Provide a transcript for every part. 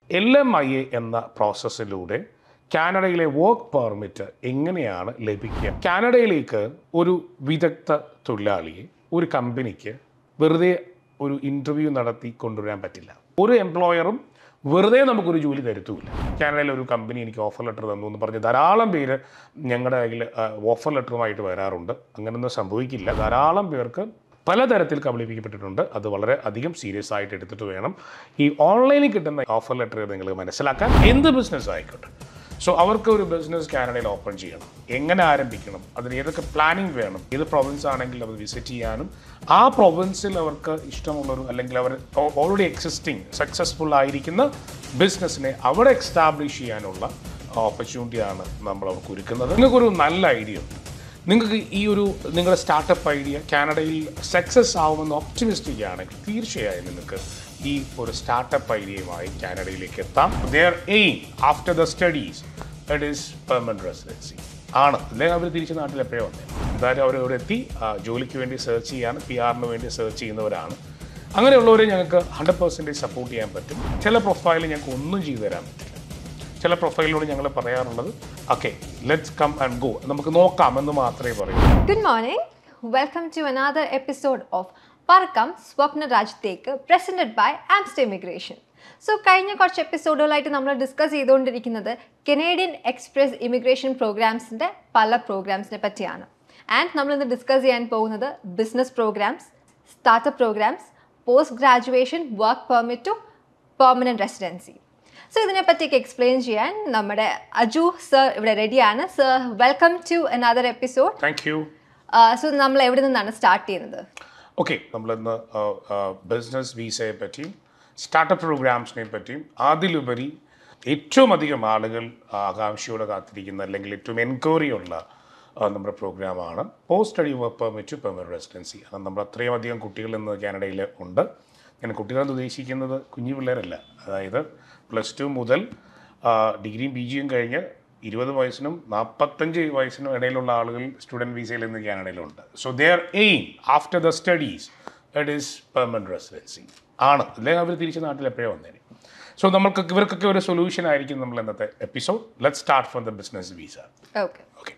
LMIA എന്ന പ്രോസസ്സിലൂടെ കാനഡയിലെ work permit എങ്ങനെയാണ് ലഭിക്കുക? കാനഡയിലേക്ക് ഒരു വിദഗ്ധ തൊഴിലാളിയെ ഒരു കമ്പനിക്ക് വെറുതെ ഒരു ഇൻ്റർവ്യൂ നടത്തി കൊണ്ടുവരാൻ പറ്റില്ല. ഒരു എംപ്ലോയറും വെറുതെ നമുക്കൊരു ജോലി തരുത്തുമില്ല. കാനഡയിലെ ഒരു കമ്പനി എനിക്ക് ഓഫർ ലെറ്റർ തന്നു എന്ന് പറഞ്ഞ് ധാരാളം പേര് ഞങ്ങളുടെ കയ്യിൽ ഓഫർ ലെറ്ററുമായിട്ട് വരാറുണ്ട്. അങ്ങനെയൊന്നും സംഭവിക്കില്ല. ധാരാളം പേർക്ക് പലതരത്തിൽ കബളിപ്പിക്കപ്പെട്ടിട്ടുണ്ട്. അത് വളരെ അധികം സീരിയസ് ആയിട്ട് എടുത്തിട്ട് വേണം ഈ ഓൺലൈനിൽ കിട്ടുന്ന ഓഫർ ലെറ്റർ നിങ്ങൾ മനസ്സിലാക്കാൻ. എന്ത് ബിസിനസ് ആയിക്കോട്ടെ. സോ അവർക്ക് ഒരു ബിസിനസ് കാനഡയിൽ ഓപ്പൺ ചെയ്യണം, എങ്ങനെ ആരംഭിക്കണം, അതിന് ഏതൊക്കെ പ്ലാനിങ് വേണം, ഏത് പ്രൊവിൻസ് ആണെങ്കിൽ അവർ വിസിറ്റ് ചെയ്യാനും ആ പ്രൊവിൻസിൽ അവർക്ക് ഇഷ്ടമുള്ളൊരു അല്ലെങ്കിൽ അവർ ഓൾറെഡി എക്സിസ്റ്റിംഗ് സക്സസ്ഫുൾ ആയിരിക്കുന്ന ബിസിനസ്സിനെ അവിടെ എക്സ്റ്റാബ്ലിഷ് ചെയ്യാനുള്ള ഓപ്പർച്യൂണിറ്റിയാണ് നമ്മൾ അവർക്ക് ഒരുക്കുന്നത്. നിങ്ങൾക്കൊരു നല്ല ഐഡിയ ഉണ്ട്, നിങ്ങൾക്ക് ഈ ഒരു നിങ്ങളുടെ സ്റ്റാർട്ടപ്പ് ഐഡിയ കാനഡയിൽ സക്സസ് ആവുമെന്ന് ഒപ്റ്റിമിസ്റ്റിക് ആണെങ്കിൽ തീർച്ചയായും നിങ്ങൾക്ക് ഈ ഒരു സ്റ്റാർട്ടപ്പ് ഐഡിയയുമായി കാനഡയിലേക്ക് എത്താം. Their aim after the studies it is permanent residency ആണ്. അല്ലെങ്കിൽ അവർ തിരിച്ച് നാട്ടിൽ എപ്പോഴേ വന്നേ. എന്തായാലും അവർ ഇവിടെ എത്തി ജോലിക്ക് വേണ്ടി സെർച്ച് ചെയ്യാണ്, PR വേണ്ടി സെർച്ച് ചെയ്യുന്നവരാണ്. അങ്ങനെയുള്ളവരെ ഞങ്ങൾക്ക് 100% സപ്പോർട്ട് ചെയ്യാൻ പറ്റും. ചില പ്രൊഫൈലിൽ ഞങ്ങൾക്ക് ഒന്നും ചെയ്തു തരാൻ പറ്റില്ല. ചില പ്രൊഫൈലിനോട് ഞങ്ങൾ പറയാറുള്ളത് okay let's come and go, നമുക്ക് നോക്കാം എന്ന് മാത്രമേ പറയൂ. Good morning, welcome to another episode of പറക്കാം സ്വപ്ന രാജ്യത്തേക്ക്, presented by Amster immigration. So കഴിഞ്ഞ കുറച്ച് എപ്പിസോഡുകളായിട്ട് നമ്മൾ ഡിസ്കസ് ചെയ്തുകൊണ്ടിരിക്കുന്നത് കനേഡിയൻ എക്സ്പ്രസ് ഇമിഗ്രേഷൻ പ്രോഗ്രാംസിൻ്റെ പല പ്രോഗ്രാംസിനെ പറ്റിയാണ്. ആൻഡ് നമ്മളിന്ന് ഡിസ്കസ് ചെയ്യാൻ പോകുന്നത് business programmes, startup programmes, post graduation work permit to permanent residency. So ഇതിനെപ്പറ്റിയൊക്കെ എക്സ്പ്ലെയിൻ ചെയ്യാൻ നമ്മുടെ അജു സർ ഇവിടെ റെഡിയാണ്. Sir, welcome to another episode. Thank you. So നമ്മൾ എവിടെ നിന്നാണ് സ്റ്റാർട്ട് ചെയ്യുന്നത്? ഓക്കെ, നമ്മളിന്ന് ബിസിനസ് വിസയെ പറ്റിയും സ്റ്റാർട്ടപ്പ് പ്രോഗ്രാംസിനെ പറ്റിയും അതിലുപരി ഏറ്റവും അധികം ആളുകൾ ആകാംക്ഷയോടെ കാത്തിരിക്കുന്ന അല്ലെങ്കിൽ ഏറ്റവും എൻക്വയറി ഉള്ള നമ്മുടെ പ്രോഗ്രാമാണ് post study work permit to permanent residency. അത് നമ്മൾ അത്രയും അധികം കുട്ടികൾ ഇന്ന് കാനഡയിൽ ഉണ്ട്. ഞാൻ കുട്ടികളെന്ന് ഉദ്ദേശിക്കുന്നത് കുഞ്ഞു പിള്ളേരല്ല, അതായത് +2 മുതൽ ഡിഗ്രിയും PGയും കഴിഞ്ഞ് 20 വയസ്സിനും 45 വയസ്സിനും ഇടയിലുള്ള ആളുകൾ സ്റ്റുഡൻറ്റ് വിസയിൽ ഇന്ന് കാനഡയിലുണ്ട്. So their aim after the studies it is permanent residency ആണ്. അല്ലെങ്കിൽ അവർ തിരിച്ച് നാട്ടിൽ എപ്പോഴേ വന്നേനെ. സോ ഇവർക്കൊക്കെ ഒരു സൊല്യൂഷൻ ആയിരിക്കും നമ്മൾ ഇന്നത്തെ episode. Let's start from the business visa. Okay.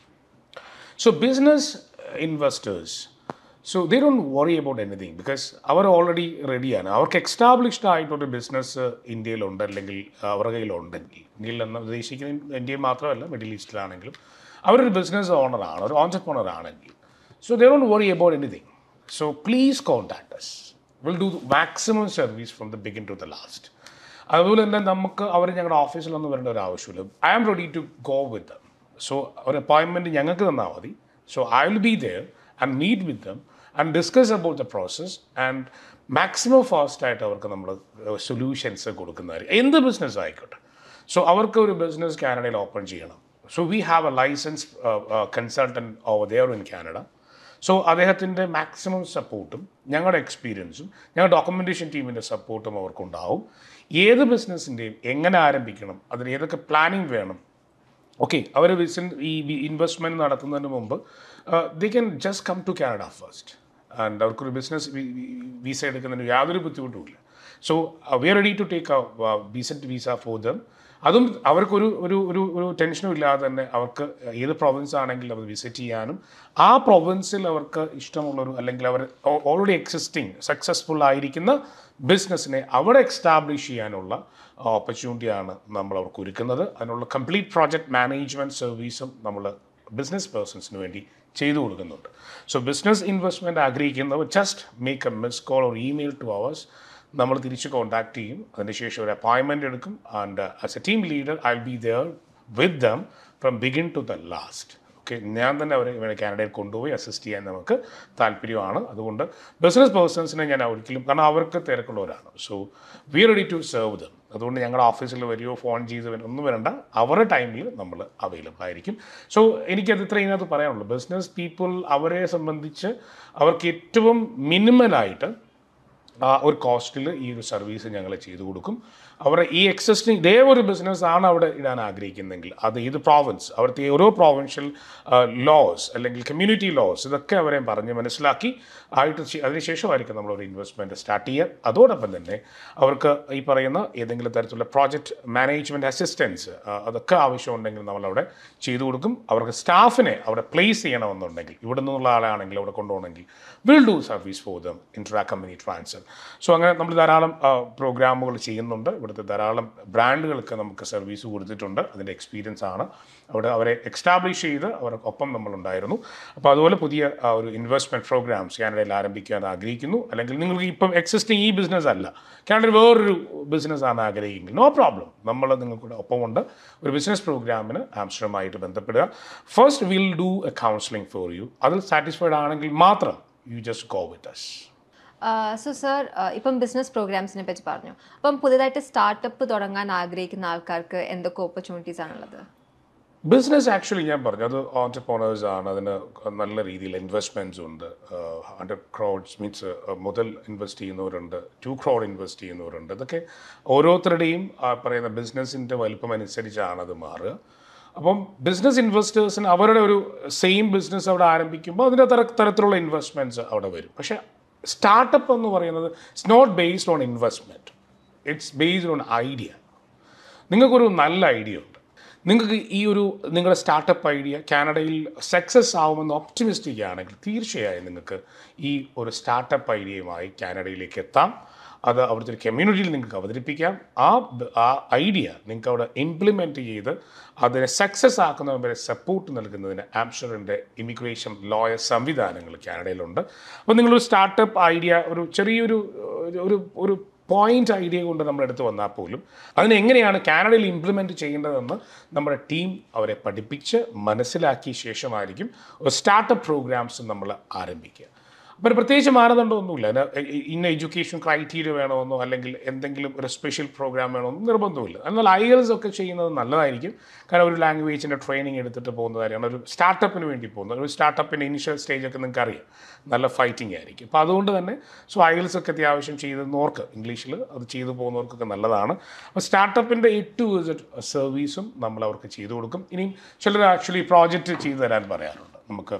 So business investors, so they don't worry about anything because അവർ ഓൾറെഡി റെഡിയാണ്. അവർക്ക് എക്സ്റ്റാബ്ലിഷ്ഡ് ആയിട്ടൊരു ബിസിനസ് ഇന്ത്യയിലുണ്ട് അല്ലെങ്കിൽ അവരുടെ കയ്യിലുണ്ടെങ്കിൽ, ഇന്ത്യയിൽ എന്ന് ഉദ്ദേശിക്കുന്നത് ഇന്ത്യയിൽ മാത്രമല്ല മിഡിൽ ഈസ്റ്റിലാണെങ്കിലും അവരൊരു ബിസിനസ് ഓണറാണ്, ഒരു ഓൺടർപ്രണർ ആണെങ്കിൽ, so they don't worry about anything. So please contact us. We'll do the maximum service from the beginning to the last. അതുപോലെ തന്നെ നമുക്ക് അവർ ഞങ്ങളുടെ ഓഫീസിലൊന്നും വരേണ്ട ഒരു ആവശ്യമില്ല. I am ready to go with them. So ഒരു അപ്പോയിൻമെൻറ്റ് ഞങ്ങൾക്ക് തന്നാൽ മതി. So I will be there and meet with them and discuss about the process and maximum fast ആയിട്ട് അവർക്ക് നമ്മൾ സൊല്യൂഷൻസ് കൊടുക്കുന്നതായിരിക്കും. എന്ത് ബിസിനസ് ആയിക്കോട്ടെ. സോ അവർക്ക് ഒരു ബിസിനസ് കാനഡയിൽ ഓപ്പൺ ചെയ്യണം. So we have a licence consultant over there in Canada. So അദ്ദേഹത്തിൻ്റെ മാക്സിമം സപ്പോർട്ടും ഞങ്ങളുടെ എക്സ്പീരിയൻസും ഞങ്ങളുടെ ഡോക്യുമെൻറ്റേഷൻ ടീമിൻ്റെ സപ്പോർട്ടും അവർക്കുണ്ടാവും. ഏത് ബിസിനസ്സിൻ്റെയും എങ്ങനെ ആരംഭിക്കണം, അതിന് ഏതൊക്കെ പ്ലാനിങ് വേണം, ഓക്കെ, അവർ ഈ ഇൻവെസ്റ്റ്മെൻറ്റ് നടത്തുന്നതിന് മുമ്പ് they can just come to Canada first. And അവർക്കൊരു ബിസിനസ് വിസ എടുക്കുന്നതിന് യാതൊരു ബുദ്ധിമുട്ടുമില്ല. So we are ready to take a decent visa for them. അതും അവർക്കൊരു ഒരു ഒരു ഒരു ടെൻഷനും ഇല്ലാതെ തന്നെ അവർക്ക് ഏത് പ്രൊവിൻസ് ആണെങ്കിലും അവർ വിസിറ്റ് ചെയ്യാനും ആ പ്രൊവിൻസിൽ അവർക്ക് ഇഷ്ടമുള്ളൊരു അല്ലെങ്കിൽ അവർ ഓൾറെഡി എക്സിസ്റ്റിംഗ് സക്സസ്ഫുൾ ആയിരിക്കുന്ന ബിസിനസ്സിനെ അവിടെ എക്സ്റ്റാബ്ലിഷ് ചെയ്യാനുള്ള ഓപ്പർച്യൂണിറ്റിയാണ് നമ്മൾ അവർക്ക് ഒരുക്കുന്നത്. അതിനുള്ള കംപ്ലീറ്റ് പ്രോജക്റ്റ് മാനേജ്മെൻറ്റ് സർവീസും നമ്മൾ ബിസിനസ് പേഴ്സൺസിന് വേണ്ടി ചെയ്തു കൊടുക്കുന്നുണ്ട്. സോ ബിസിനസ് ഇൻവെസ്റ്റ്മെൻറ്റ് ആഗ്രഹിക്കുന്നവർ just make a miss call or email to ours. നമ്മൾ തിരിച്ച് കോൺടാക്ട് ചെയ്യും. അതിനുശേഷം ഒരു അപ്പോയിൻമെൻറ്റ് എടുക്കും. And as a team leader I will be there with them from begin to the last. Okay, ഞാൻ തന്നെ അവരെ കാനഡയിൽ കൊണ്ടുപോയി അസിസ്റ്റ് ചെയ്യാൻ നമുക്ക് താല്പര്യമാണ്. അതുകൊണ്ട് ബിസിനസ് പേഴ്സൺസിനെ ഞാൻ ഒരിക്കലും, കാരണം അവർക്ക് തിരക്കുള്ളവരാണ്. So we are ready to serve them. അതുകൊണ്ട് ഞങ്ങളുടെ ഓഫീസിൽ വരികയോ ഫോൺ ചെയ്ത് ഒന്നും വരണ്ട, അവരുടെ ടൈമിൽ നമ്മൾ അവൈലബിൾ ആയിരിക്കും. സോ എനിക്കത് ഇത്ര ഇതിനകത്ത് പറയാനുള്ളൂ. ബിസിനസ് പീപ്പിൾ അവരെ സംബന്ധിച്ച് അവർക്ക് ഏറ്റവും മിനിമലായിട്ട് ഒരു കോസ്റ്റിൽ ഈ ഒരു സർവീസ് ഞങ്ങൾ ചെയ്തു കൊടുക്കും. അവരുടെ ഈ എക്സിസ്റ്റിംഗ് ഇതേ ഒരു ബിസിനസ് ആണ് അവിടെ ഇടാൻ ആഗ്രഹിക്കുന്നതെങ്കിൽ അത് ഏത് പ്രോവിൻസ്, അവിടുത്തെ ഓരോ പ്രോവിൻഷ്യൽ ലോസ് അല്ലെങ്കിൽ കമ്മ്യൂണിറ്റി ലോസ് ഇതൊക്കെ അവരെ പറഞ്ഞ് മനസ്സിലാക്കി അതിനുശേഷമായിരിക്കും നമ്മളൊരു ഇൻവെസ്റ്റ്മെൻറ്റ് സ്റ്റാർട്ട് ചെയ്യുക. അതോടൊപ്പം തന്നെ അവർക്ക് ഈ പറയുന്ന ഏതെങ്കിലും തരത്തിലുള്ള പ്രോജക്റ്റ് മാനേജ്മെൻറ്റ് അസിസ്റ്റൻസ് അതൊക്കെ ആവശ്യമുണ്ടെങ്കിൽ നമ്മളവിടെ ചെയ്തു കൊടുക്കും. അവർക്ക് സ്റ്റാഫിനെ അവിടെ പ്ലേസ് ചെയ്യണമെന്നുണ്ടെങ്കിൽ ഇവിടെ നിന്നുള്ള ആളാണെങ്കിൽ അവിടെ കൊണ്ടുപോകണമെങ്കിൽ will do service for them intra company transfer. So അങ്ങനെ നമ്മൾ ധാരാളം പ്രോഗ്രാമുകൾ ചെയ്യുന്നുണ്ട്. ഇവിടുത്തെ ധാരാളം ബ്രാൻഡുകൾക്ക് നമുക്ക് സർവീസ് കൊടുത്തിട്ടുണ്ട്. അതിൻ്റെ എക്സ്പീരിയൻസ് ആണ് അവിടെ അവരെ എക്സ്റ്റാബ്ലിഷ് ചെയ്ത് അവർക്കൊപ്പം നമ്മളുണ്ടായിരുന്നു. അപ്പോൾ അതുപോലെ പുതിയ ഒരു ഇൻവെസ്റ്റ്മെൻറ്റ് പ്രോഗ്രാംസ് കാനഡയിൽ ആരംഭിക്കാൻ ആഗ്രഹിക്കുന്നു, അല്ലെങ്കിൽ നിങ്ങൾക്ക് ഇപ്പം എക്സിസ്റ്റിംഗ് ഈ ബിസിനസ് അല്ല, കാനഡയിൽ വേറൊരു ബിസിനസ്സാണ് ആഗ്രഹിക്കുന്നത്, നോ പ്രോബ്ലം, നമ്മൾ നിങ്ങൾക്കൂടെ ഒപ്പമുണ്ട്. ഒരു ബിസിനസ് പ്രോഗ്രാമിന് ആംസ്റ്റർഡമായിട്ട് ബന്ധപ്പെടുക. First will do a counselling for you. അതിൽ സാറ്റിസ്ഫൈഡ് ആണെങ്കിൽ മാത്രം you just go with us. So sir, ഇപ്പം ബിസിനസ് പ്രോഗ്രാംസിനെ പറ്റി പറഞ്ഞു. അപ്പം പുതുതായിട്ട് സ്റ്റാർട്ടപ്പ് തുടങ്ങാൻ ആഗ്രഹിക്കുന്ന ആൾക്കാർക്ക് എന്തൊക്കെ ഓപ്പർച്യൂണിറ്റീസ് ആണുള്ളത്? ബിസിനസ് ആക്ച്വലി ഞാൻ പറഞ്ഞു അത് ഓൺടർപ്രണേഴ്സ് ആണ്. അതിന് നല്ല രീതിയിൽ ഇൻവെസ്റ്റ്മെൻറ്റ്സ് ഉണ്ട്. 100 crores മീൻസ് മുതൽ ഇൻവെസ്റ്റ് ചെയ്യുന്നവരുണ്ട്, 2 crore ഇൻവെസ്റ്റ് ചെയ്യുന്നവരുണ്ട്. ഇതൊക്കെ ഓരോരുത്തരുടെയും പറയുന്ന ബിസിനസ്സിൻ്റെ വലുപ്പം അനുസരിച്ചാണ് അത് മാറുക. അപ്പം ബിസിനസ് ഇൻവെസ്റ്റേഴ്സിന് അവരുടെ ഒരു സെയിം ബിസിനസ് അവിടെ ആരംഭിക്കുമ്പോൾ അതിൻ്റെ തരത്തിലുള്ള ഇൻവെസ്റ്റ്മെൻറ്റ്സ് അവിടെ വരും. പക്ഷേ സ്റ്റാർട്ടപ്പ് എന്ന് പറയുന്നത് it's not based on investment, it's based on idea. നിങ്ങൾക്കൊരു നല്ല ഐഡിയ ഉണ്ട്, നിങ്ങൾക്ക് ഈ ഒരു നിങ്ങളുടെ സ്റ്റാർട്ടപ്പ് ഐഡിയ കാനഡയിൽ സക്സസ് ആവുമെന്ന് ഒപ്റ്റിമിസ്റ്റിക് ആണെങ്കിൽ തീർച്ചയായും നിങ്ങൾക്ക് ഈ ഒരു സ്റ്റാർട്ടപ്പ് ഐഡിയയുമായി കാനഡയിലേക്ക് എത്താം. അത് അവിടുത്തെ ഒരു കമ്മ്യൂണിറ്റിയിൽ നിങ്ങൾക്ക് അവതരിപ്പിക്കാം. ആ ഐഡിയ നിങ്ങൾക്ക് അവിടെ ഇംപ്ലിമെൻറ്റ് ചെയ്ത് അതിനെ സക്സസ് ആക്കുന്നതിന് വരെ സപ്പോർട്ട് നൽകുന്നതിന് ആംസ്റ്റർഡാമിൻ്റെ ഇമിഗ്രേഷൻ ലോയർ സംവിധാനങ്ങൾ കാനഡയിലുണ്ട്. അപ്പോൾ നിങ്ങളൊരു സ്റ്റാർട്ടപ്പ് ഐഡിയ ഒരു ചെറിയൊരു ഒരു പോയിൻ്റ് ഐഡിയ കൊണ്ട് നമ്മളെടുത്ത് വന്നാൽ പോലും അതിനെങ്ങനെയാണ് കാനഡയിൽ ഇംപ്ലിമെൻറ്റ് ചെയ്യേണ്ടതെന്ന് നമ്മുടെ ടീം അവരെ പഠിപ്പിച്ച് മനസ്സിലാക്കിയ ശേഷമായിരിക്കും ഒരു സ്റ്റാർട്ടപ്പ് പ്രോഗ്രാംസ് നമ്മൾ ആരംഭിക്കുക. അപ്പോൾ പ്രത്യേകിച്ച് മാനദണ്ഡമൊന്നുമില്ല. ഇന്ന എഡ്യൂക്കേഷൻ ക്രൈറ്റീരിയ വേണമെന്നോ അല്ലെങ്കിൽ എന്തെങ്കിലും ഒരു സ്പെഷ്യൽ പ്രോഗ്രാം വേണമെന്നോ നിർബന്ധമില്ല. എന്നാൽ IELTS ഒക്കെ ചെയ്യുന്നത് നല്ലതായിരിക്കും. കാരണം ഒരു ലാംഗ്വേജിൻ്റെ ട്രെയിനിങ് എടുത്തിട്ട് പോകുന്ന കാര്യമാണ്. ഒരു സ്റ്റാർട്ടപ്പിന് വേണ്ടി പോകുന്നത്, ഒരു സ്റ്റാർട്ടപ്പിൻ്റെ ഇനീഷ്യൽ സ്റ്റേജൊക്കെ നിങ്ങൾക്ക് അറിയാം, നല്ല ഫൈറ്റിംഗ് ആയിരിക്കും. അപ്പോൾ അതുകൊണ്ട് തന്നെ IELTS ഒക്കെ അത്യാവശ്യം ചെയ്തെന്നവർക്ക് ഇംഗ്ലീഷിൽ അത് ചെയ്തു പോകുന്നവർക്കൊക്കെ നല്ലതാണ്. അപ്പോൾ സ്റ്റാർട്ടപ്പിൻ്റെ A to Z സർവീസും നമ്മൾ അവർക്ക് ചെയ്തു കൊടുക്കും. ഇനിയും ചിലർ ആക്ച്വലി പ്രോജക്റ്റ് ചെയ്തു തരാൻ പറയാറുണ്ട്. നമുക്ക്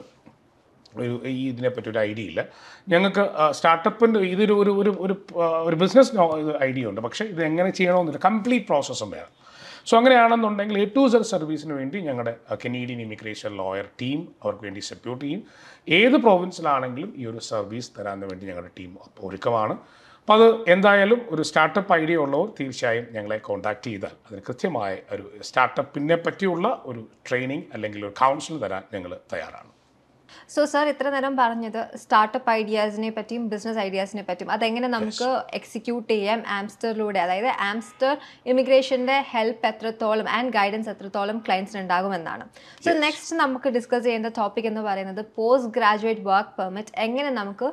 ഇതിനെപ്പറ്റി ഒരു ഐഡിയ ഇല്ല, ഞങ്ങൾക്ക് സ്റ്റാർട്ടപ്പിൻ്റെ ഇതൊരു ഒരു ഒരു ഒരു ബിസിനസ് ഐഡിയ ഉണ്ട്, പക്ഷേ ഇത് എങ്ങനെ ചെയ്യണമെന്നില്ല, കംപ്ലീറ്റ് പ്രോസസ്സും വേണം. സോ അങ്ങനെയാണെന്നുണ്ടെങ്കിൽ A to Z സർവീസിന് വേണ്ടി ഞങ്ങളുടെ കനേഡിയൻ ഇമിഗ്രേഷൻ ലോയർ ടീം അവർക്ക് വേണ്ടി സപ്പോർട്ട് ചെയ്യും. ഏത് പ്രോവിൻസിലാണെങ്കിലും ഈ ഒരു സർവീസ് തരാൻ വേണ്ടി ഞങ്ങളുടെ ടീം ഒരുക്കമാണ്. അപ്പോൾ അത് എന്തായാലും ഒരു സ്റ്റാർട്ടപ്പ് ഐഡിയ ഉള്ളവർ തീർച്ചയായും ഞങ്ങളെ കോൺടാക്റ്റ് ചെയ്താൽ അതിന് കൃത്യമായ ഒരു സ്റ്റാർട്ടപ്പിനെ പറ്റിയുള്ള ഒരു ട്രെയിനിങ് അല്ലെങ്കിൽ ഒരു കൗൺസിൽ തരാൻ ഞങ്ങൾ തയ്യാറാണ്. സോ സാർ, ഇത്ര നേരം പറഞ്ഞത് സ്റ്റാർട്ടപ്പ് ഐഡിയാസിനെ പറ്റിയും ബിസിനസ് ഐഡിയാസിനെ പറ്റിയും അതെങ്ങനെ നമുക്ക് എക്സിക്യൂട്ട് ചെയ്യാം ആംസ്റ്ററിലൂടെ, അതായത് ആംസ്റ്റർ ഇമിഗ്രേഷൻ്റെ ഹെൽപ്പ് എത്രത്തോളം ആൻഡ് ഗൈഡൻസ് എത്രത്തോളം ക്ലയൻസിന് ഉണ്ടാകുമെന്നാണ്. സോ നെക്സ്റ്റ് നമുക്ക് ഡിസ്കസ് ചെയ്യേണ്ട ടോപ്പിക് എന്ന് പറയുന്നത് പോസ്റ്റ് ഗ്രാജുവേറ്റ് വർക്ക് പെർമിറ്റ് എങ്ങനെ നമുക്ക്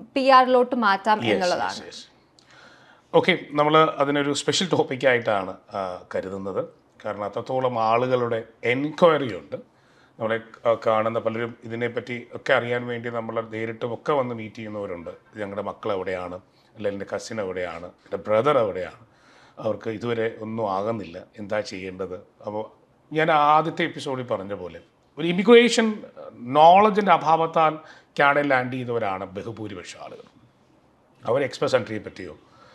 PR മാറ്റാം എന്നുള്ളതാണ്. ഓക്കെ, നമ്മൾ അതിനൊരു സ്പെഷ്യൽ ടോപ്പിക്കായിട്ടാണ് കരുതുന്നത്. കാരണം അത്രത്തോളം ആളുകളുടെ എൻക്വയറി ഉണ്ട്. നമ്മളെ കാണുന്ന പലരും ഇതിനെപ്പറ്റി ഒക്കെ അറിയാൻ വേണ്ടി നമ്മൾ നേരിട്ടും ഒക്കെ വന്ന് മീറ്റ് ചെയ്യുന്നവരുണ്ട്. ഞങ്ങളുടെ മക്കൾ എവിടെയാണ്, അല്ലെങ്കിൽ എൻ്റെ കസിൻ എവിടെയാണ്, എൻ്റെ ബ്രദർ എവിടെയാണ്, അവർക്ക് ഇതുവരെ ഒന്നും ആകുന്നില്ല, എന്താ ചെയ്യേണ്ടത്. അപ്പോൾ ഞാൻ ആദ്യത്തെ എപ്പിസോഡിൽ പറഞ്ഞ പോലെ ഒരു ഇമിഗ്രേഷൻ നോളജിൻ്റെ അഭാവത്താൽ കാനഡയിൽ ലാൻഡ് ചെയ്തവരാണ് ബഹുഭൂരിപക്ഷം ആളുകൾ. അവർ എക്സ്പ്രസ് എൻട്രിയെ പറ്റിയോ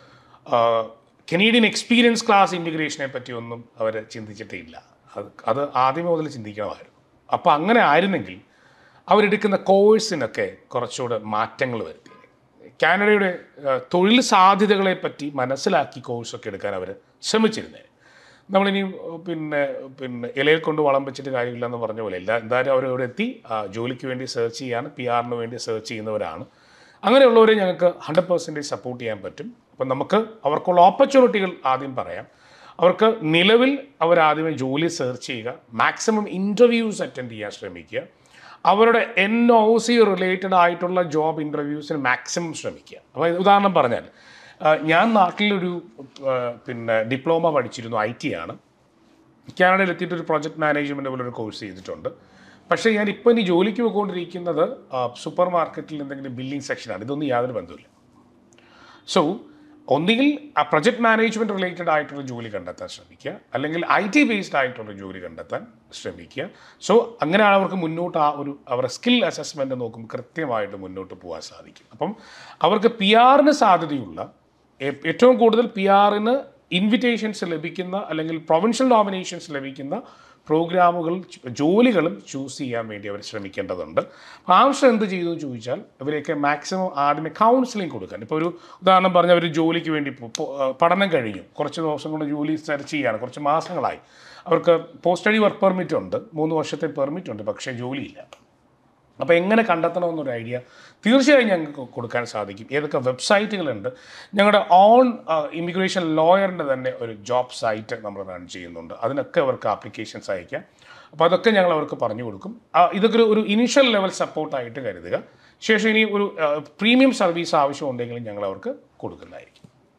കനേഡിയൻ എക്സ്പീരിയൻസ് ക്ലാസ് ഇമിഗ്രേഷനെ പറ്റിയൊന്നും അവർ ചിന്തിച്ചിട്ടേ ഇല്ല. അത് ആദ്യമേ മുതൽ ചിന്തിക്കണമായിരുന്നു. അപ്പോൾ അങ്ങനെ ആയിരുന്നെങ്കിൽ അവരെടുക്കുന്ന കോഴ്സിനൊക്കെ കുറച്ചുകൂടെ മാറ്റങ്ങൾ വരുത്തി കാനഡയുടെ തൊഴിൽ സാധ്യതകളെ പറ്റി മനസ്സിലാക്കി കോഴ്സൊക്കെ എടുക്കാൻ അവർ ശ്രമിച്ചിരുന്നേ. നമ്മളിനി പിന്നെ ഇലയിൽ കൊണ്ട് വളം വെച്ചിട്ട് കാര്യമില്ല എന്ന് പറഞ്ഞ പോലെ എന്തായാലും അവരവിടെ എത്തി ജോലിക്ക് വേണ്ടി സെർച്ച് ചെയ്യാൻ PR വേണ്ടി സെർച്ച് ചെയ്യുന്നവരാണ്. അങ്ങനെയുള്ളവരെ ഞങ്ങൾക്ക് 100% സപ്പോർട്ട് ചെയ്യാൻ പറ്റും. അപ്പം നമുക്ക് അവർക്കുള്ള ഓപ്പർച്യൂണിറ്റികൾ ആദ്യം പറയാം. അവർക്ക് നിലവിൽ അവരാദ്യമേ ജോലി സെർച്ച് ചെയ്യുക, മാക്സിമം ഇൻ്റർവ്യൂസ് അറ്റൻഡ് ചെയ്യാൻ ശ്രമിക്കുക, അവരുടെ NOC റിലേറ്റഡ് ആയിട്ടുള്ള ജോബ് ഇൻ്റർവ്യൂസിന് മാക്സിമം ശ്രമിക്കുക. അപ്പോൾ ഉദാഹരണം പറഞ്ഞാൽ ഞാൻ നാട്ടിലൊരു ഡിപ്ലോമ പഠിച്ചിരുന്നു, IT ആണ്. കാനഡയിൽ എത്തിയിട്ടൊരു പ്രോജക്റ്റ് മാനേജ്മെൻറ്റ് പോലൊരു കോഴ്സ് ചെയ്തിട്ടുണ്ട്. പക്ഷേ ഞാനിപ്പോൾ ഇനി ജോലിക്ക് പോയിക്കൊണ്ടിരിക്കുന്നത് സൂപ്പർ മാർക്കറ്റിൽ എന്തെങ്കിലും ബില്ലിംഗ് സെക്ഷനാണ്. ഇതൊന്നും യാതൊരു ബന്ധമില്ല. സോ ഒന്നുകിൽ ആ പ്രൊജക്ട് മാനേജ്മെൻറ്റ് റിലേറ്റഡ് ആയിട്ടുള്ള ജോലി കണ്ടെത്താൻ ശ്രമിക്കുക, അല്ലെങ്കിൽ IT ബേസ്ഡ് ആയിട്ടുള്ള ജോലി കണ്ടെത്താൻ ശ്രമിക്കുക. സോ അങ്ങനെയാണ് അവർക്ക് മുന്നോട്ട് ആ ഒരു അവരുടെ സ്കിൽ അസസ്മെൻറ്റ് നോക്കുമ്പോൾ കൃത്യമായിട്ട് മുന്നോട്ട് പോകാൻ സാധിക്കും. അപ്പം അവർക്ക് PR സാധ്യതയുള്ള ഏറ്റവും കൂടുതൽ PR ഇൻവിറ്റേഷൻസ് ലഭിക്കുന്ന അല്ലെങ്കിൽ പ്രൊവിൻഷ്യൽ നോമിനേഷൻസ് ലഭിക്കുന്ന പ്രോഗ്രാമുകൾ ജോലികളും ചൂസ് ചെയ്യാൻ വേണ്ടി അവർ ശ്രമിക്കേണ്ടതുണ്ട്. ആവശ്യം എന്ത് ചെയ്തു എന്ന് ചോദിച്ചാൽ ഇവരെയൊക്കെ മാക്സിമം ആദ്യമേ കൗൺസിലിംഗ് കൊടുക്കാൻ. ഇപ്പോൾ ഒരു ഉദാഹരണം പറഞ്ഞാൽ അവർ ജോലിക്ക് വേണ്ടി പഠനം കഴിഞ്ഞു, കുറച്ച് ദിവസം കൊണ്ട് ജോലി സെർച്ച് ചെയ്യാണ്, കുറച്ച് മാസങ്ങളായി, അവർക്ക് പോസ്റ്റ് സ്റ്റഡി വർക്ക് പെർമിറ്റ് ഉണ്ട്, 3 വർഷത്തെ പെർമിറ്റ് ഉണ്ട്, പക്ഷേ ജോലിയില്ല. അപ്പോൾ എങ്ങനെ കണ്ടെത്തണമെന്നൊരു ഐഡിയ തീർച്ചയായും ഞങ്ങൾക്ക് കൊടുക്കാൻ സാധിക്കും. ഏതൊക്കെ വെബ്സൈറ്റുകളുണ്ട്, ഞങ്ങളുടെ ഓൺ ഇമിഗ്രേഷൻ ലോയറിൻ്റെ തന്നെ ഒരു ജോബ് സൈറ്റ് നമ്മൾ റൺ ചെയ്യുന്നുണ്ട്. അതിനൊക്കെ അവർക്ക് ആപ്ലിക്കേഷൻസ് അയക്കാം. അപ്പോൾ അതൊക്കെ ഞങ്ങൾ അവർക്ക് പറഞ്ഞു കൊടുക്കും. ഇതൊക്കെ ഒരു ഇനിഷ്യൽ ലെവൽ സപ്പോർട്ടായിട്ട് കരുതുക. ശേഷം ഇനി ഒരു പ്രീമിയം സർവീസ് ആവശ്യമുണ്ടെങ്കിലും ഞങ്ങൾ അവർക്ക് കൊടുക്കുന്നതായിരിക്കും.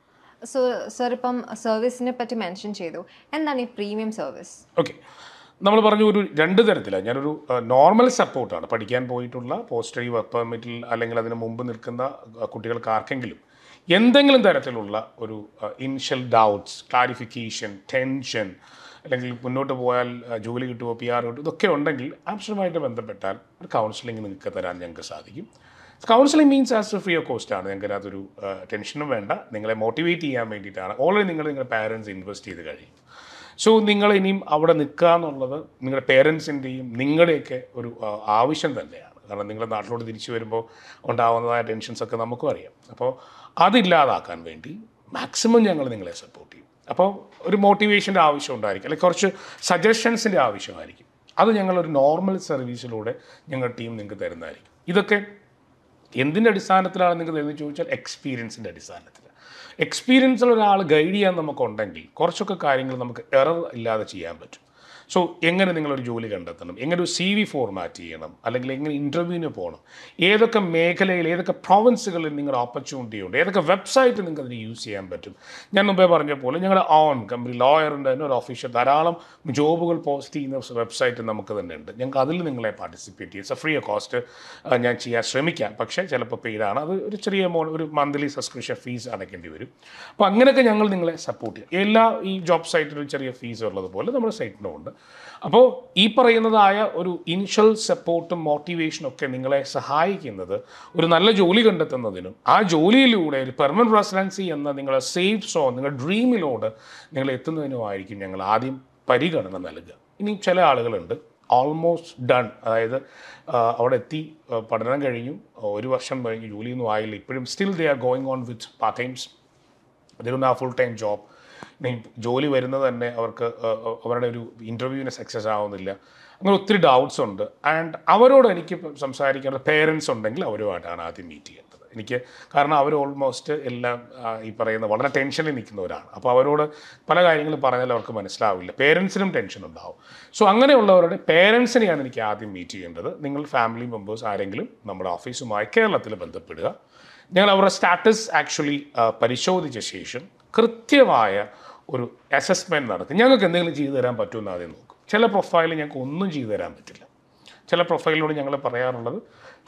സോ സർ, ഇപ്പം സർവീസിനെ പറ്റി മെൻഷൻ ചെയ്തു, എന്താണ് ഈ പ്രീമിയം സർവീസ്? ഓക്കെ, നമ്മൾ പറഞ്ഞു ഒരു 2 തരത്തിലാണ്. ഞാനൊരു നോർമൽ സപ്പോർട്ടാണ്, പഠിക്കാൻ പോയിട്ടുള്ള പോസ്റ്റ് സ്റ്റഡി വർക്ക് പെർമിറ്റിൽ അല്ലെങ്കിൽ അതിന് മുമ്പ് നിൽക്കുന്ന കുട്ടികൾക്ക് ആർക്കെങ്കിലും എന്തെങ്കിലും തരത്തിലുള്ള ഒരു ഇനിഷ്യൽ ഡൗട്ട്സ്, ക്ലാരിഫിക്കേഷൻ, ടെൻഷൻ, അല്ലെങ്കിൽ മുന്നോട്ട് പോയാൽ ജോലി കിട്ടുമോ, PR കിട്ടുമോ, ഇതൊക്കെ ഉണ്ടെങ്കിൽ ആവശ്യമായിട്ട് ബന്ധപ്പെട്ടാൽ ഒരു കൗൺസിലിംഗ് നിങ്ങൾക്ക് തരാൻ ഞങ്ങൾക്ക് സാധിക്കും. Counselling means as free of cost ആണ്. ഞങ്ങൾക്ക് അതിനകത്തൊരു ടെൻഷനും വേണ്ട, നിങ്ങളെ മോട്ടിവേറ്റ് ചെയ്യാൻ വേണ്ടിയിട്ടാണ്. ഓൾറെഡി നിങ്ങളുടെ പാരൻസ് ഇൻവെസ്റ്റ് ചെയ്ത് കഴിയും. സോ നിങ്ങൾ ഇനിയും അവിടെ നിൽക്കുക എന്നുള്ളത് നിങ്ങളുടെ പേരൻസിൻ്റെയും നിങ്ങളുടെയൊക്കെ ഒരു ആവശ്യം തന്നെയാണ്. കാരണം നിങ്ങളുടെ നാട്ടിലോട്ട് തിരിച്ചു വരുമ്പോൾ ഉണ്ടാകുന്നതായ ടെൻഷൻസൊക്കെ നമുക്കും അറിയാം. അപ്പോൾ അതില്ലാതാക്കാൻ വേണ്ടി മാക്സിമം ഞങ്ങൾ നിങ്ങളെ സപ്പോർട്ട് ചെയ്യും. അപ്പോൾ ഒരു മോട്ടിവേഷൻ്റെ ആവശ്യം ഉണ്ടായിരിക്കും, അല്ലെങ്കിൽ കുറച്ച് സജഷൻസിൻ്റെ ആവശ്യമായിരിക്കും. അത് ഞങ്ങളൊരു നോർമൽ സർവീസിലൂടെ ഞങ്ങളുടെ ടീം നിങ്ങൾക്ക് തരുന്നതായിരിക്കും. ഇതൊക്കെ എന്തിൻ്റെ അടിസ്ഥാനത്തിലാണ് നിങ്ങൾക്ക് തരുന്നത് ചോദിച്ചാൽ എക്സ്പീരിയൻസിൻ്റെ അടിസ്ഥാനത്തിൽ. എക്സ്പീരിയൻസുള്ള ഒരാൾ ഗൈഡ് ചെയ്യാൻ നമുക്കുണ്ടെങ്കിൽ കുറച്ചൊക്കെ കാര്യങ്ങൾ നമുക്ക് എറർ ഇല്ലാതെ ചെയ്യാൻ പറ്റും. സോ എങ്ങനെ നിങ്ങളൊരു ജോലി കണ്ടെത്തണം, എങ്ങനെ ഒരു CV ഫോർമാറ്റ് ചെയ്യണം, അല്ലെങ്കിൽ എങ്ങനെ ഇൻ്റർവ്യൂവിന് പോകണം, ഏതൊക്കെ മേഖലയിൽ ഏതൊക്കെ പ്രൊവിൻസുകളിൽ നിങ്ങളുടെ ഓപ്പർച്യൂണിറ്റി ഉണ്ട്, ഏതൊക്കെ വെബ്സൈറ്റ് നിങ്ങൾക്ക് അതിന് യൂസ് ചെയ്യാൻ പറ്റും. ഞാൻ മുമ്പേ പറഞ്ഞ പോലെ ഞങ്ങളുടെ ഓൺ കമ്പനി ലോയറിൻ്റെ തന്നെ ഒരു ഒഫീഷ്യൽ ധാരാളം ജോബുകൾ പോസ്റ്റ് ചെയ്യുന്ന വെബ്സൈറ്റ് നമുക്ക് തന്നെ ഉണ്ട്. ഞങ്ങൾക്ക് അതിൽ നിങ്ങളെ പാർട്ടിസിപ്പേറ്റ് ചെയ്യാം. ഫ്രീ ഓഫ് കോസ്റ്റ് ഞാൻ ചെയ്യാൻ ശ്രമിക്കാം, പക്ഷേ ചിലപ്പോൾ പെയ്ഡാണ്. അത് ഒരു ചെറിയ ഒരു മന്ത്ലി സബ്സ്ക്രിപ്ഷൻ ഫീസ് അടയ്ക്കേണ്ടി വരും. അപ്പോൾ അങ്ങനെയൊക്കെ ഞങ്ങൾ നിങ്ങളെ സപ്പോർട്ട് ചെയ്യും. എല്ലാ ഈ ജോബ് സൈറ്റിലും ചെറിയ ഫീസ് ഉള്ളതുപോലെ നമ്മുടെ സൈറ്റിനും ഉണ്ട്. അപ്പോൾ ഈ പറയുന്നതായ ഒരു ഇനിഷ്യൽ സപ്പോർട്ടും മോട്ടിവേഷനും ഒക്കെ നിങ്ങളെ സഹായിക്കുന്നത് ഒരു നല്ല ജോലി കണ്ടെത്തുന്നതിനും ആ ജോലിയിലൂടെ ഒരു പെർമനന്റ് റെസിഡൻസി എന്ന നിങ്ങളുടെ സേഫ് സോൺ, നിങ്ങളുടെ ഡ്രീമിലോട് നിങ്ങൾ എത്തുന്നതിനുമായിരിക്കും ഞങ്ങൾ ആദ്യം പരിഗണന നൽകുക. ഇനി ചില ആളുകളുണ്ട് ഓൾമോസ്റ്റ് ഡൺ, അതായത് അവിടെ എത്തി, പഠനം കഴിഞ്ഞു, 1 വർഷം കഴിഞ്ഞ് ജോലിയൊന്നും ആയില്ല, ഇപ്പോഴും still they are going on with part times, they don't have full time job. ജോലി വരുന്നത് തന്നെ അവർക്ക് അവരുടെ ഒരു ഇൻ്റർവ്യൂവിന് സക്സസ് ആവുന്നില്ല. അങ്ങനെ ഒത്തിരി ഡൗട്ട്സ് ഉണ്ട്. ആൻഡ് അവരോട് എനിക്ക് സംസാരിക്കേണ്ട പേരൻസ് ഉണ്ടെങ്കിൽ അവരുമായിട്ടാണ് ആദ്യം മീറ്റ് ചെയ്യേണ്ടത് എനിക്ക്. കാരണം അവർ ഓൾമോസ്റ്റ് എല്ലാം ഈ പറയുന്ന വളരെ ടെൻഷനിൽ നിൽക്കുന്നവരാണ്. അപ്പോൾ അവരോട് പല കാര്യങ്ങളും പറഞ്ഞാൽ അവർക്ക് മനസ്സിലാവില്ല, പേരൻസിനും ടെൻഷൻ ഉണ്ടാവും. സോ അങ്ങനെയുള്ളവരുടെ പേരൻസിനെയാണ് എനിക്ക് ആദ്യം മീറ്റ് ചെയ്യേണ്ടത്. നിങ്ങൾ ഫാമിലി മെമ്പേഴ്സ് ആരെങ്കിലും നമ്മുടെ ഓഫീസുമായി കേരളത്തിൽ ബന്ധപ്പെടുക. ഞങ്ങൾ അവരുടെ സ്റ്റാറ്റസ് ആക്ച്വലി പരിശോധിച്ച ശേഷം കൃത്യമായ ഒരു അസസ്മെൻറ്റ് നടത്തി ഞങ്ങൾക്ക് എന്തെങ്കിലും ചെയ്തു തരാൻ പറ്റുമെന്ന് ആദ്യം നോക്കും. ചില പ്രൊഫൈൽ ഞങ്ങൾക്ക് ഒന്നും ചെയ്തു തരാൻ പറ്റില്ല. ചില പ്രൊഫൈലിനോട് ഞങ്ങൾ പറയാറുള്ളത്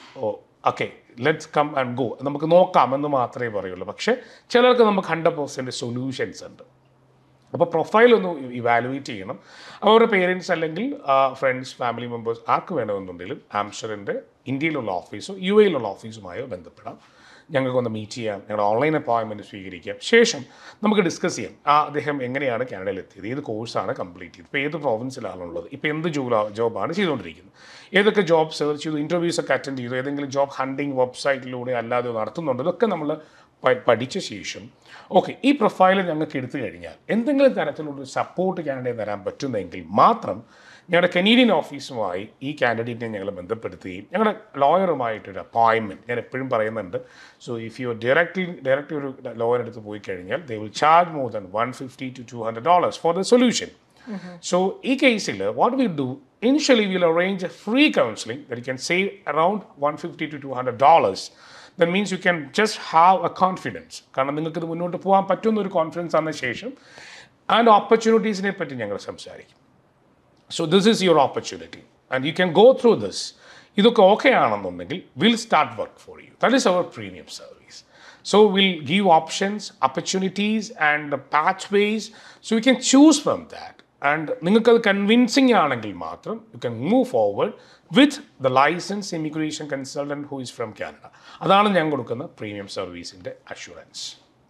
okay let's come and go, നമുക്ക് നോക്കാമെന്ന് മാത്രമേ പറയുള്ളൂ. പക്ഷേ ചിലർക്ക് നമുക്ക് 100% സൊല്യൂഷൻസ് ഉണ്ട്. അപ്പോൾ പ്രൊഫൈലൊന്ന് ഇവാലുവേറ്റ് ചെയ്യണം. അവരുടെ പേരൻസ് അല്ലെങ്കിൽ ഫ്രണ്ട്സ്, ഫാമിലി മെമ്പേഴ്സ് ആർക്ക് വേണമെന്നുണ്ടെങ്കിലും ആംസ്റ്റർഡാമിൻ്റെ ഇന്ത്യയിലുള്ള ഓഫീസോ UAE ഓഫീസുമായോ ബന്ധപ്പെടാം. ഞങ്ങൾക്കൊന്ന് മീറ്റ് ചെയ്യാം, ഞങ്ങളുടെ ഓൺലൈൻ അപ്പോയിൻമെൻറ്റ് സ്വീകരിക്കാം. ശേഷം നമുക്ക് ഡിസ്കസ് ചെയ്യാം അദ്ദേഹം എങ്ങനെയാണ് കാനഡയിൽ എത്തിയത്, ഏത് കോഴ്സാണ് കംപ്ലീറ്റ് ചെയ്തത്, ഇപ്പോൾ ഏത് പ്രോവിൻസിലാണുള്ളത്, ഇപ്പോൾ എന്ത് ജോബാണ് ചെയ്തുകൊണ്ടിരിക്കുന്നത്, ഏതൊക്കെ ജോബ് സെർച്ച് ചെയ്തു, ഇൻ്റർവ്യൂസൊക്കെ അറ്റൻഡ് ചെയ്തു, ഏതെങ്കിലും ജോബ് ഹണ്ടിങ് വെബ്സൈറ്റിലൂടെ അല്ലാതെ നടത്തുന്നുണ്ട്, ഇതൊക്കെ നമ്മൾ പഠിച്ച ശേഷം ഓക്കെ ഈ പ്രൊഫൈൽ ഞങ്ങൾക്ക് എടുത്തു കഴിഞ്ഞാൽ എന്തെങ്കിലും തരത്തിലുള്ളൊരു സപ്പോർട്ട് കാനഡയിൽ തരാൻ പറ്റുന്നെങ്കിൽ മാത്രം ഞങ്ങളുടെ കനേഡിയൻ ഓഫീസുമായി ഈ കാൻഡിഡേറ്റിനെ ഞങ്ങൾ ബന്ധപ്പെടുത്തുകയും ഞങ്ങളുടെ ലോയറുമായിട്ടൊരു അപ്പോയിൻമെൻറ്റ്, ഞാൻ എപ്പോഴും പറയുന്നുണ്ട്. സോ ഇഫ് യു ഡയറക്റ്റ്ലി ഒരു ലോയർ എടുത്ത് പോയി കഴിഞ്ഞാൽ they will charge more than $150 to $200 for the solution. So ഈ കേസിൽ what will do, initially will arrange a free counselling that you can save around $150 to $200. That means you can just have a confidence. കാരണം നിങ്ങൾക്ക് ഇത് മുന്നോട്ട് പോകാൻ പറ്റുന്ന ഒരു confidence ആണെന്ന ശേഷം ആൻഡ് ഓപ്പർച്യൂണിറ്റീസിനെ പറ്റി ഞങ്ങൾ സംസാരിക്കും. So this is your opportunity and you can go through this. ഇതൊക്കെ ഓക്കെ ആണെന്നുണ്ടെങ്കിൽ will start work for you. That is our premium service. So we'll give options, opportunities, and the pathways, so you can choose from that. And നിങ്ങൾക്കത് convincing ആണെങ്കിൽ മാത്രം you can move forward with the licence immigration consultant who is from Canada. അതാണ് ഞാൻ കൊടുക്കുന്ന premium സർവീസിൻ്റെ assurance.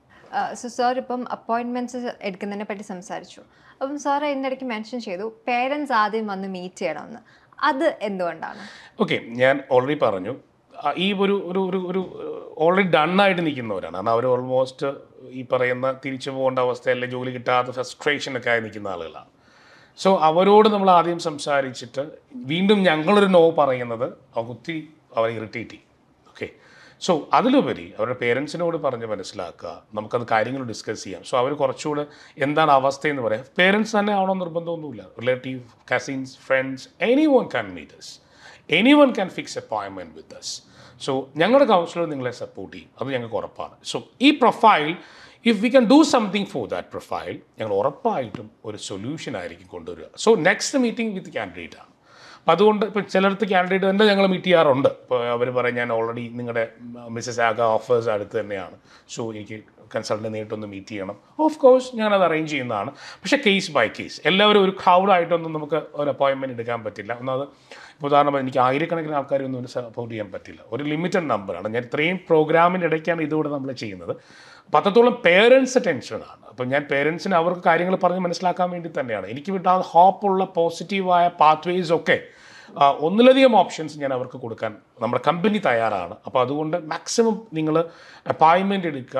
So sir ഇപ്പം appointments എടുക്കുന്നതിനെ പറ്റി സംസാരിച്ചു. അപ്പം സാർ ഇതിനിടയ്ക്ക് മെൻഷൻ ചെയ്തു പേരൻസ് ആദ്യം വന്ന് മീറ്റ് ചെയ്യണമെന്ന്. അത് എന്തുകൊണ്ടാണ്? ഓക്കെ, ഞാൻ ഓൾറെഡി പറഞ്ഞു ഈ ഒരു ഒരു ഒരു ഒരു ഓൾറെഡി ഡണ്ണായിട്ട് നിൽക്കുന്നവരാണ്. കാരണം അവർ ഓൾമോസ്റ്റ് ഈ പറയുന്ന തിരിച്ചു പോകേണ്ട അവസ്ഥയല്ല, ജോലി കിട്ടാത്ത ഫ്രസ്ട്രേഷനൊക്കെ ആയി നിൽക്കുന്ന ആളുകളാണ്. സോ അവരോട് നമ്മൾ ആദ്യം സംസാരിച്ചിട്ട് വീണ്ടും ഞങ്ങളൊരു നോ പറയുന്നത് ഒത്തിരി അവരെ ഇറിറ്റേറ്റ് ചെയ്യും. ഓക്കെ, സോ അതിലുപരി അവരുടെ പേരൻസിനോട് പറഞ്ഞ് മനസ്സിലാക്കുക, നമുക്കത് കാര്യങ്ങൾ ഡിസ്കസ് ചെയ്യാം. സോ അവർ കുറച്ചുകൂടെ എന്താണ് അവസ്ഥയെന്ന് പറയാം. പേരൻസ് തന്നെ ആവണമെന്ന് നിർബന്ധമൊന്നുമില്ല. Relative, cousins, friends, anyone can meet us. Anyone can fix appointment with us. So ഞങ്ങളുടെ കൗൺസിലർ നിങ്ങളെ സപ്പോർട്ട് ചെയ്യും, അത് ഞങ്ങൾക്ക് ഉറപ്പാണ്. സോ ഈ profile, if we can do something for that profile, ഞങ്ങൾ ഉറപ്പായിട്ടും ഒരു സൊല്യൂഷൻ ആയിരിക്കും കൊണ്ടുവരിക. So next meeting with candidate ആണ്. അപ്പം അതുകൊണ്ട് ഇപ്പോൾ ചിലർക്ക് കാൻഡിഡേറ്റ് തന്നെ ഞങ്ങൾ മീറ്റ് ചെയ്യാറുണ്ട്. ഇപ്പോൾ അവർ പറയും ഞാൻ ഓൾറെഡി നിങ്ങളുടെ മിസ്സസ് ആഗ ഓഫേഴ്സ് അടുത്ത് തന്നെയാണ്, സോ എനിക്ക് കൺസൾട്ടൻ്റ് നേരിട്ടൊന്ന് മീറ്റ് ചെയ്യണം. ഓഫ് കോഴ്സ് ഞാനത് അറേഞ്ച് ചെയ്യുന്നതാണ്. പക്ഷേ കേസ് ബൈ കേസ്, എല്ലാവരും ഒരു ക്രൗഡായിട്ടൊന്നും നമുക്ക് ഒരു അപ്പോയിൻമെൻറ്റ് എടുക്കാൻ പറ്റില്ല. ഒന്നത് ഇപ്പോൾ ഉദാഹരണം എനിക്ക് ആയിരക്കണക്കിന് ആൾക്കാരൊന്നും സപ്പോർട്ട് ചെയ്യാൻ പറ്റില്ല. ഒരു ലിമിറ്റഡ് നമ്പറാണ്. ഞാൻ ഇത്രയും പ്രോഗ്രാമിൻ്റെ ഇടയ്ക്കാണ് ഇതുകൂടെ നമ്മൾ ചെയ്യുന്നത്. 10 പേരൻസ് ടെൻഷനാണ്. അപ്പം ഞാൻ പേരൻസിന് അവർക്ക് കാര്യങ്ങൾ പറഞ്ഞ് മനസ്സിലാക്കാൻ വേണ്ടി തന്നെയാണ്. എനിക്ക് വിട്ടാൽ ഹോപ്പുള്ള പോസിറ്റീവായ പാത്വേസ് ഒക്കെ ഒന്നിലധികം ഓപ്ഷൻസ് ഞാൻ അവർക്ക് കൊടുക്കാൻ നമ്മുടെ കമ്പനി തയ്യാറാണ്. അപ്പോൾ അതുകൊണ്ട് മാക്സിമം നിങ്ങൾ അപ്പോയിൻമെൻറ്റ് എടുക്കുക.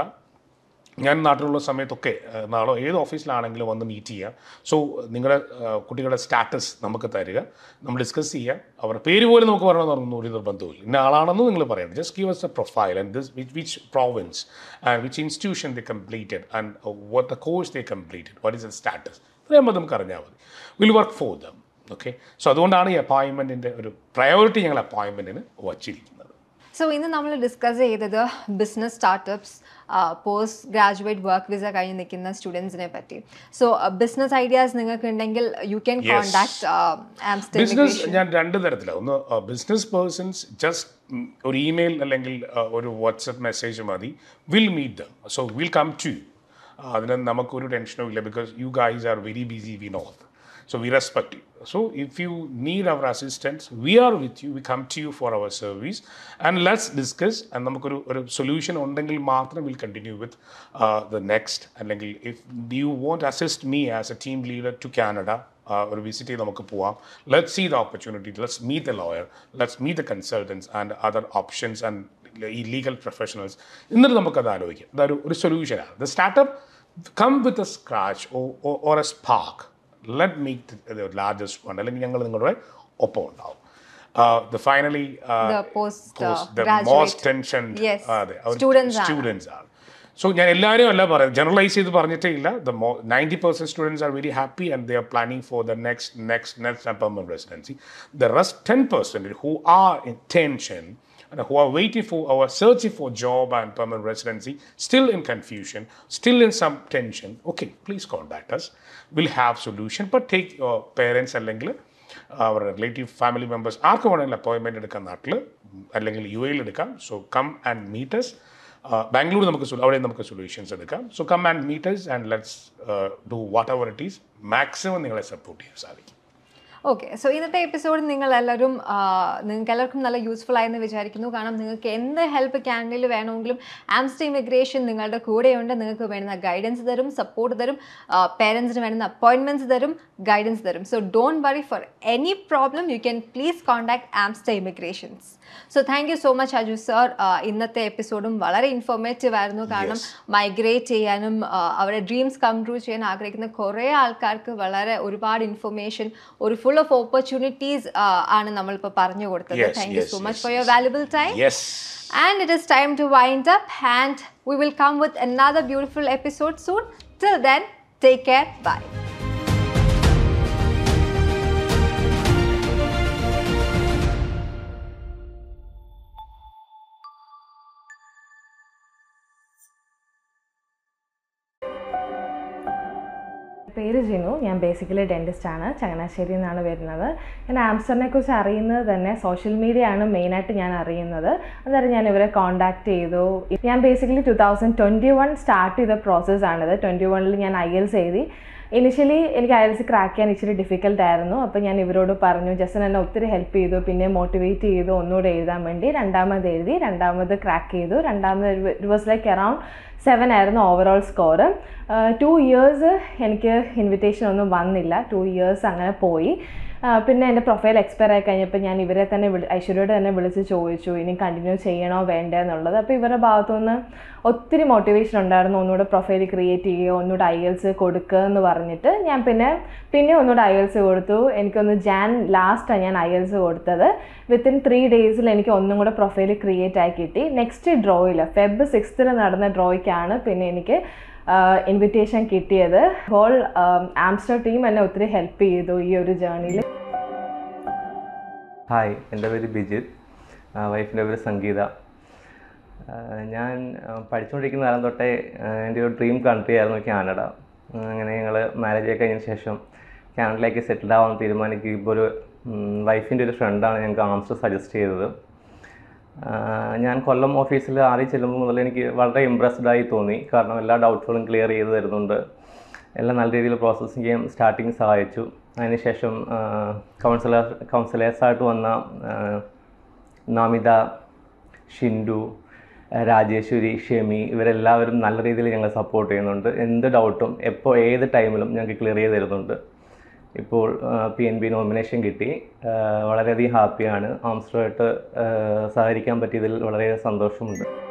ഞാൻ നാട്ടിലുള്ള സമയത്തൊക്കെ നാളെ ഏത് ഓഫീസിലാണെങ്കിലും വന്ന് മീറ്റ് ചെയ്യുക. സോ നിങ്ങളുടെ കുട്ടികളുടെ സ്റ്റാറ്റസ് നമുക്ക് തരിക, നമ്മൾ ഡിസ്കസ് ചെയ്യുക. അവരുടെ പേര് പോലും നമുക്ക് പറയണമെന്ന് ഒരു നിർബന്ധമില്ല. ഇന്ന ആളാണെന്ന് നിങ്ങൾ പറയണം. Just give us a profile and this which province and which institution they completed and what the course they completed, what is the status. ഇത്രയും നമുക്ക് അറിഞ്ഞാൽ മതി. Will work for them. Okay, so അതുകൊണ്ടാണ് ഈ അപ്പോയിൻമെൻറ്റിൻ്റെ ഒരു പ്രയോറിറ്റി ഞങ്ങൾ അപ്പോയിൻമെൻറ്റിന് വച്ചിരിക്കുന്നത്. So ഇന്ന് നമ്മൾ ഡിസ്കസ് ചെയ്തത് business startups, post graduate work visa കഴിഞ്ഞ് നിൽക്കുന്ന സ്റ്റുഡൻസിനെ പറ്റി. സോ ബിസിനസ് ഐഡിയാസ് നിങ്ങൾക്ക് ഉണ്ടെങ്കിൽ you can contact Amster business. Immigration. ഞാൻ രണ്ട് തരത്തിലാണ്. ഒന്ന് ബിസിനസ് പേഴ്സൺസ് ജസ്റ്റ് ഒരു ഇമെയിൽ അല്ലെങ്കിൽ ഒരു വാട്സപ്പ് മെസ്സേജ് മതി. Will meet them. So will come to you. അതിന് നമുക്കൊരു ടെൻഷനും ഇല്ല. Because you guys are very busy, we know. So we respect you. So if you need our assistance, we are with you. We come to you for our service and let's discuss. And നമുക്കൊരു ഒരു solution ഉണ്ടെങ്കിൽ മാത്രം we'll continue with the next. അല്ലെങ്കിൽ if you want to assist me as a team leader to Canada, ഒരു visit ചെയ്ത് നമുക്ക് പോവാം. Let's see the opportunity. Let's meet the lawyer. Let's meet the consultants and other options and ഈ legal professionals. എന്നിട്ട് നമുക്കത് ആലോചിക്കാം. അതൊരു സൊല്യൂഷനാണ്. The startup come with a scratch or a spark. Let meet the largest one. അല്ലെങ്കിൽ ഞങ്ങൾ നിങ്ങളുടെ ഒപ്പം ഉണ്ടാവും. The finally the post the graduate. most tension students are. So ഞാൻ എല്ലാവരും അല്ല പറയാം, ജനറലൈസ് ചെയ്ത് പറഞ്ഞിട്ടേ ഇല്ല. 90% students are very happy and they are planning for the next permanent residency. The rest 10% who are in tension and who are waiting for or searching for job and permanent residency, still in confusion, still in some tension, okay, please contact us. We'll have solution. But take your parents അല്ലെങ്കിൽ our relative family members ആർക്ക് വേണമെങ്കിലും appointment എടുക്കാൻ നാട്ടിൽ അല്ലെങ്കിൽ UAE എടുക്കാം. So come and meet us. Bangalore നമുക്ക് അവിടെ നമുക്ക് solutions എടുക്കാം. So come and meet us and let's do whatever it is. Maximum നിങ്ങളെ സപ്പോർട്ട് ചെയ്യാൻ സാധിക്കും. ഓക്കെ, സോ ഇന്നത്തെ എപ്പിസോഡ് നിങ്ങൾക്ക് എല്ലാവർക്കും നല്ല യൂസ്ഫുൾ ആയെന്ന് വിചാരിക്കുന്നു. കാരണം നിങ്ങൾക്ക് എന്ത് ഹെൽപ്പ് കാനഡയിൽ വേണമെങ്കിലും ആംസ്റ്റർ ഇമിഗ്രേഷൻ നിങ്ങളുടെ കൂടെയുണ്ട്. നിങ്ങൾക്ക് വേണ്ടുന്ന ഗൈഡൻസ് തരും, സപ്പോർട്ട് തരും, പേരൻസിന് വേണ്ടുന്ന അപ്പോയിൻമെൻറ്റ്സ് തരും, ഗൈഡൻസ് തരും. So don't worry for any problem. You can please contact Amster immigrations. So thank you so much Aju sir. ഇന്നത്തെ എപ്പിസോഡും വളരെ ഇൻഫോർമേറ്റീവ് ആയിരുന്നു. കാരണം മൈഗ്രേറ്റ് ചെയ്യാനും അവരുടെ ഡ്രീംസ് കം ട്രൂ ചെയ്യാൻ ആഗ്രഹിക്കുന്ന കുറേ ആൾക്കാർക്ക് വളരെ ഒരുപാട് ഇൻഫർമേഷൻ, ഒരു full of opportunities ആണ് നമ്മളിപ്പോൾ പറഞ്ഞു കൊടുത്തത്. Thank you so much for your valuable time. Yes. And it is time to wind up and we will come with another beautiful episode soon. Till then, take care. Bye. പേര് ജിനു. ഞാൻ basically ഡെൻറ്റിസ്റ്റാണ്. ചങ്ങനാശ്ശേരിയിൽ നിന്നാണ് വരുന്നത്. ഞാൻ ആംസ്റ്ററിനെ കുറിച്ച് അറിയുന്നത് തന്നെ social media ആണ് മെയിനായിട്ട് ഞാൻ അറിയുന്നത്. അന്നേരം ഞാൻ ഇവരെ കോൺടാക്ട് ചെയ്തു. ഞാൻ ബേസിക്കലി 2021 സ്റ്റാർട്ട് ചെയ്ത പ്രോസസ്സാണിത്. 2021 ഞാൻ IELTS എഴുതി. ഇനിഷ്യലി എനിക്ക് IELTS ക്രാക്ക് ചെയ്യാൻ ഇച്ചിരി ഡിഫിക്കൽട്ടായിരുന്നു. അപ്പോൾ ഞാൻ ഇവരോട് പറഞ്ഞു. ജസ്റ്റ് എന്നെ ഒത്തിരി ഹെൽപ്പ് ചെയ്തു. പിന്നെ മോട്ടിവേറ്റ് ചെയ്തു ഒന്നുകൂടെ എഴുതാൻ വേണ്ടി. രണ്ടാമത് എഴുതി, രണ്ടാമത് ക്രാക്ക് ചെയ്തു. രണ്ടാമത് ഇറ്റ് വാസ് ലൈക്ക് അറൗണ്ട് 7 ആയിരുന്നു ഓവറോൾ സ്കോർ. 2 ഇയേഴ്സ് എനിക്ക് ഇൻവിറ്റേഷൻ ഒന്നും വന്നില്ല. 2 ഇയേഴ്സ് അങ്ങനെ പോയി. പിന്നെ എൻ്റെ പ്രൊഫൈൽ എക്സ്പയർ ആയി കഴിഞ്ഞപ്പോൾ ഞാൻ ഇവരെ തന്നെ ഐശ്വര്യയോട് തന്നെ വിളിച്ച് ചോദിച്ചു ഇനി കണ്ടിന്യൂ ചെയ്യണോ വേണ്ടേ എന്നുള്ളത്. അപ്പോൾ ഇവരുടെ ഭാഗത്തുനിന്ന് ഒത്തിരി മോട്ടിവേഷൻ ഉണ്ടായിരുന്നു. ഒന്നുകൂടെ പ്രൊഫൈൽ ക്രിയേറ്റ് ചെയ്യുക, ഒന്നുകൂടെ IELTS കൊടുക്കുക എന്ന് പറഞ്ഞിട്ട് ഞാൻ പിന്നെ ഒന്നുകൂടെ IELTS കൊടുത്തു. എനിക്കൊന്ന് ലാസ്റ്റാണ് ഞാൻ IELTS കൊടുത്തത്. വിത്തിൻ 3 ഡേയ്സിൽ എനിക്ക് ഒന്നും കൂടെ പ്രൊഫൈൽ ക്രിയേറ്റ് ആയി കിട്ടി. നെക്സ്റ്റ് ഡ്രോയിൽ Feb 6 നടന്ന ഡ്രോയ്ക്കാണ് പിന്നെ എനിക്ക് ഇൻവിറ്റേഷൻ കിട്ടിയത്. ഹോൾ ആംസ്റ്റർ ടീം എന്നെ ഒത്തിരി ഹെൽപ്പ് ചെയ്തു ഈ ഒരു ജേർണിയിൽ. ഹായ്, എൻ്റെ പേര് ബിജിത്ത്. വൈഫിൻ്റെ പേര് സംഗീത. ഞാൻ പഠിച്ചുകൊണ്ടിരിക്കുന്ന കാലം തൊട്ടേ എൻ്റെ ഒരു ഡ്രീം കൺട്രി ആയിരുന്നു കാനഡ. അങ്ങനെ ഞങ്ങൾ മാരേജ് ഒക്കെ കഴിഞ്ഞതിന് ശേഷം കാനഡയിലേക്ക് സെറ്റിൽഡ് ആവാൻ തീരുമാനിക്കുക. ഇപ്പോൾ ഒരു വൈഫിൻ്റെ ഒരു ഫ്രണ്ടാണ് ഞങ്ങൾക്ക് ആംസ്റ്റർ സജസ്റ്റ് ചെയ്തത്. ഞാൻ കൊല്ലം ഓഫീസിൽ ആദ്യം ചെല്ലുമ്പോൾ മുതൽ എനിക്ക് വളരെ ഇമ്പ്രസ്ഡായി തോന്നി. കാരണം എല്ലാ ഡൗട്ട്സുകളും ക്ലിയർ ചെയ്ത് തരുന്നുണ്ട്. എല്ലാം നല്ല രീതിയിൽ പ്രോസസ്സിങ് ചെയ്യാൻ സ്റ്റാർട്ടിങ് സഹായിച്ചു. അതിനുശേഷം കൗൺസിലേഴ്സായിട്ട് വന്ന നമിത, ഷിൻഡു, രാജേശ്വരി, ഷെമി ഇവരെല്ലാവരും നല്ല രീതിയിൽ ഞങ്ങളെ സപ്പോർട്ട് ചെയ്യുന്നുണ്ട്. എന്ത് ഡൗട്ടും എപ്പോൾ ഏത് ടൈമിലും ഞങ്ങൾക്ക് ക്ലിയർ ചെയ്ത് തരുന്നുണ്ട്. ഇപ്പോൾ PNB നോമിനേഷൻ കിട്ടി. വളരെയധികം ഹാപ്പിയാണ്. ആംസ്റ്ററുമായിട്ട് സഹകരിക്കാൻ പറ്റിയതിൽ വളരെ സന്തോഷമുണ്ട്.